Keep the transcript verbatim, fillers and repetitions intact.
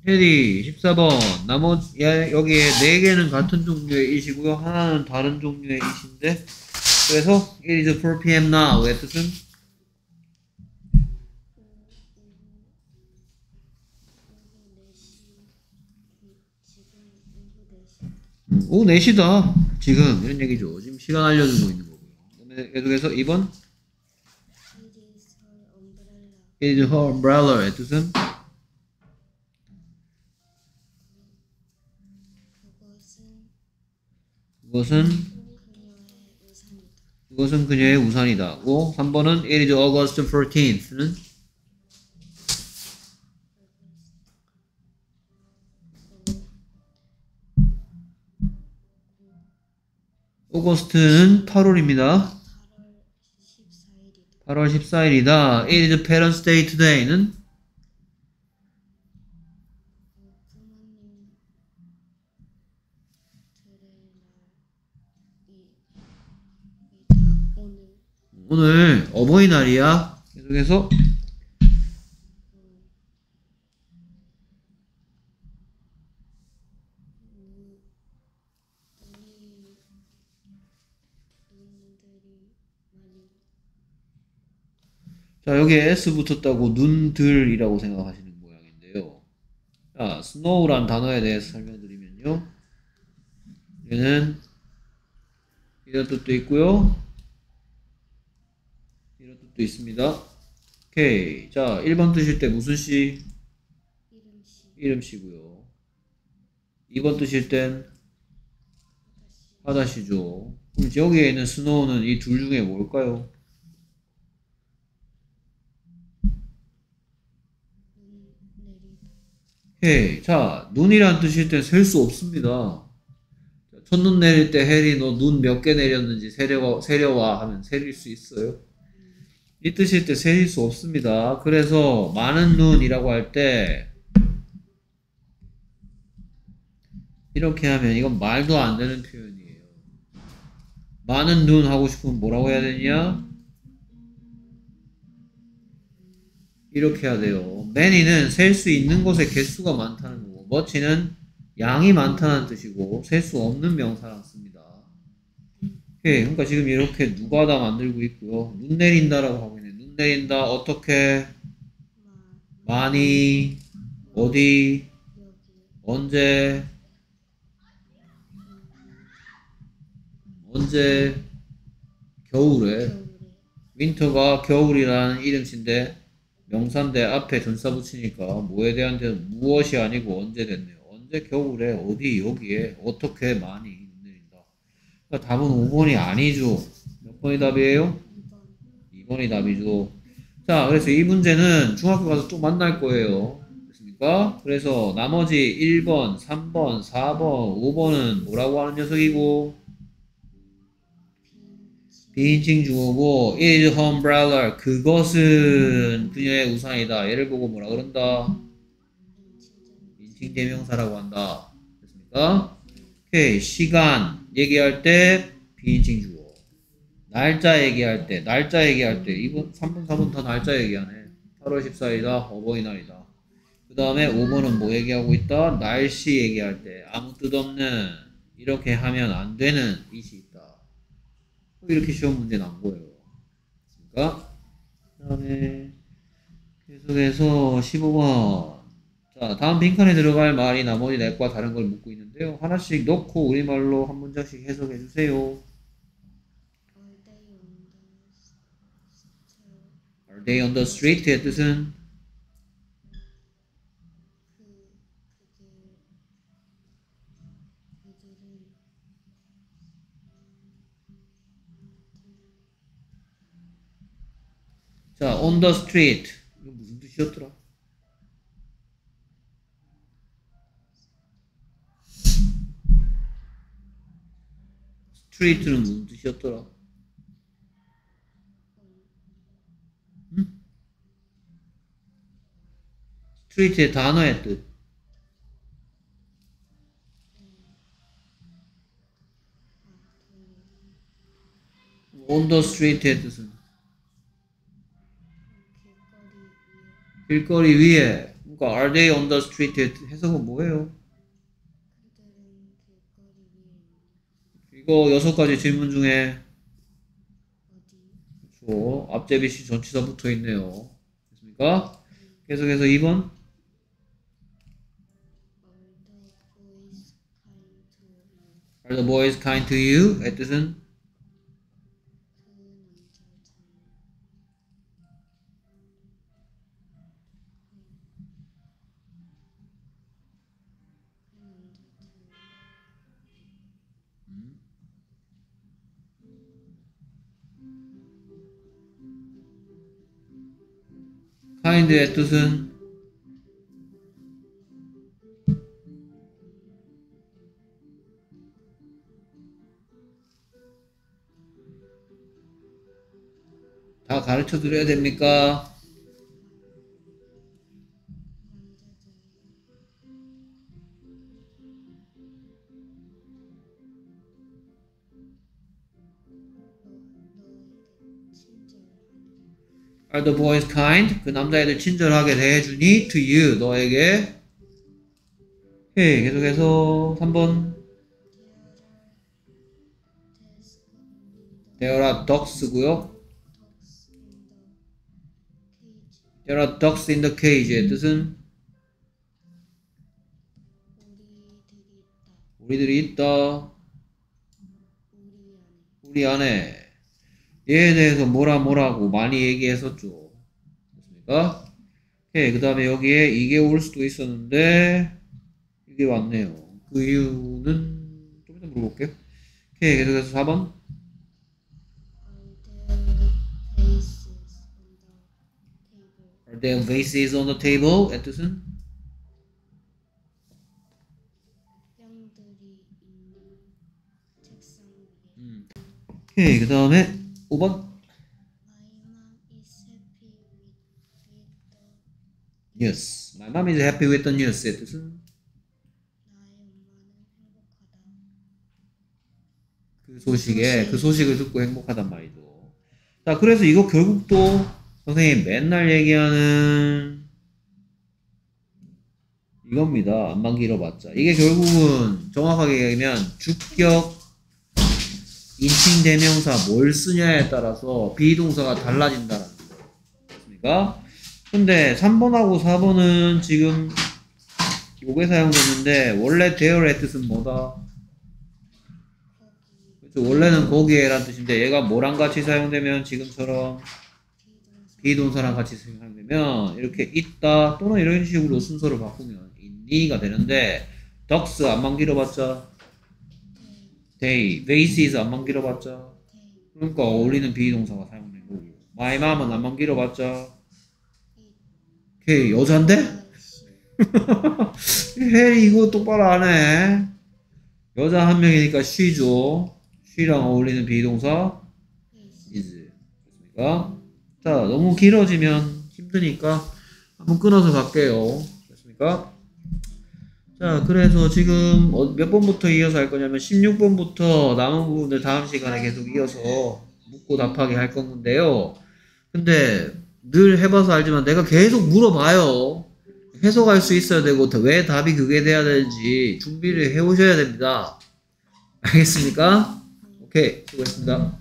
테디 십사 번. 나머지 야, 여기에 네 개는 같은 종류의 it이고요. 하나는 다른 종류의 it인데 그래서 it is four p.m. now의 뜻은 오후 네 시다. 지금 이런 얘기죠. 지금 시간 알려주고 있는 거고요. 그다음에 계속해서 이 번 it is her umbrella의 뜻은 그것은 그것은 그녀의 우산이다고. 삼 번은 it is August fourteenth는 오거스트는 팔월입니다. 팔월 십사일이다. It is Parents' Day today는 오늘 어버이날이야. 계속해서 자, 여기에 S 붙었다고 눈들이라고 생각하시는 모양인데요. 자, snow란 단어에 대해서 설명드리면요. 얘는 이런 뜻도 있고요. 이런 뜻도 있습니다. 오케이. 자, 일 번 뜻일 때 무슨 시? 이름시고요. 이 번 뜻일 땐 바다시죠. 그럼 여기에 있는 snow는 이 둘 중에 뭘까요? 오케이. 자, 눈이란 뜻일 땐 셀 수 없습니다. 첫눈 내릴 때 해리 너 눈 몇 개 내렸는지 세려와, 세려와 하면 세릴 수 있어요? 이 뜻일 때 세릴 수 없습니다. 그래서 많은 눈이라고 할 때 이렇게 하면 이건 말도 안 되는 표현이에요. 많은 눈 하고 싶으면 뭐라고 해야 되냐? 이렇게 해야 돼요. many는 셀 수 있는 것의 개수가 많다는 거고 much는 양이 많다는 뜻이고 셀 수 없는 명사랑 씁니다. 오케이. 그러니까 지금 이렇게 누가 다 만들고 있고요. 눈 내린다라고 하고 있네. 눈 내린다. 어떻게? 많이. 어디? 언제? 언제? 겨울에. 윈터가 겨울이라는 이름인데 명사인데 앞에 전사 붙이니까 뭐에 대한 대한 무엇이 아니고 언제 됐네요. 언제 겨울에 어디 여기에 어떻게 많이 내린다. 그러니까 답은 오 번이 아니죠. 몇 번이 답이에요? 이 번이 답이죠. 자, 그래서 이 문제는 중학교 가서 또 만날 거예요. 됐습니까? 그래서 나머지 일 번, 삼 번, 사 번, 오 번은 뭐라고 하는 녀석이고 비인칭 주어고 it is her umbrella 그것은 그녀의 우산이다. 얘를 보고 뭐라 그런다? 인칭 대명사라고 한다. 됐습니까? 오케이. 시간 얘기할 때 비인칭 주어. 날짜 얘기할 때 날짜 얘기할 때 이번 삼 번 사 번 다 날짜 얘기하네. 팔월 십사일이다. 어버이날이다. 그 다음에 오 번은 뭐 얘기하고 있다? 날씨 얘기할 때 아무 뜻 없는 이렇게 하면 안 되는 it이 있다. 이렇게 시험 문제 나온 거예요. 그러니까 그 다음에 계속해서 십오 번. 자, 다음 빈칸에 들어갈 말이 나머지 넷과 다른 걸 묻고 있는데요. 하나씩 넣고 우리말로 한 문장씩 해석해 주세요. Are they on the street의 뜻은 자, on the street. 이거 무슨 뜻이었더라? street는 무슨 뜻이었더라? 응? street의 단어의 뜻. on the street의 뜻은 길거리 위에. 그러니까 are they on the street? 해석은 뭐예요? 그들은 길거리 위에 이거 여섯 가지 질문 중에 어디 그렇죠. 앞제비시 전치사 붙어 있네요. 됐습니까? 계속해서 이 번. Are the boys kind to you? Are the boys kind to you? 의 뜻은 kind의 뜻은 다 가르쳐 드려야 됩니까? Are the boys kind? 그 남자애들 친절하게 대해주니? To you, 너에게. 오케이, 계속해서 삼 번. There are ducks고요. There are ducks in the cage의 뜻은 우리들이 있다. 우리 안에. 얘에 대해서 뭐라 뭐라고 많이 얘기했었죠. 됐습니까? 오케이, 그 다음에 여기에 이게 올 수도 있었는데 이게 왔네요. 그 이유는 좀 이따 물어볼게요. 오케이, 계속해서 사 번. Are there vases on the table? 의 뜻은 병들이 있는 책상 위에 음. 오케이, 그 다음에 오 번. My mom is happy with the News. My mom is happy with the news의 뜻은 나의 엄마는 행복하다. 그 소식에 그 소식을 듣고 행복하단 말이죠. 자, 그래서 이거 결국 또 선생님 맨날 얘기하는 이겁니다. 안만 길어봤자. 이게 결국은 정확하게 얘기하면 주격, 인칭 대명사 뭘 쓰냐에 따라서 비동사가 달라진다는 거예요. 맞습니까? 근데 삼 번하고 사 번은 지금 요게 사용됐는데 원래 there의 뜻은 뭐다? 그렇죠. 원래는 거기에란 뜻인데 얘가 뭐랑 같이 사용되면 지금처럼 비동사랑 같이 사용되면 이렇게 있다 또는 이런 식으로 순서를 바꾸면 있니가 되는데 ducks 안만 길어봤자 they, vases 안만 길어봤자 그러니까 어울리는 비동사가 사용된 거고 my mom은 안만 길어봤자 걔 여잔데? 헤이 이거 똑바로 안 해. 여자 한 명이니까 she죠. she랑 어울리는 비동사 is. 됐습니까? 자, 너무 길어지면 힘드니까 한번 끊어서 갈게요. 됐습니까? 자, 그래서 지금 몇 번부터 이어서 할 거냐면 십육 번부터 남은 부분을 다음 시간에 계속 이어서 묻고 답하게 할 건데요. 근데 늘 해봐서 알지만 내가 계속 물어봐요. 해석할 수 있어야 되고 왜 답이 그게 돼야 되는지 준비를 해 오셔야 됩니다. 알겠습니까? 오케이, 수고했습니다.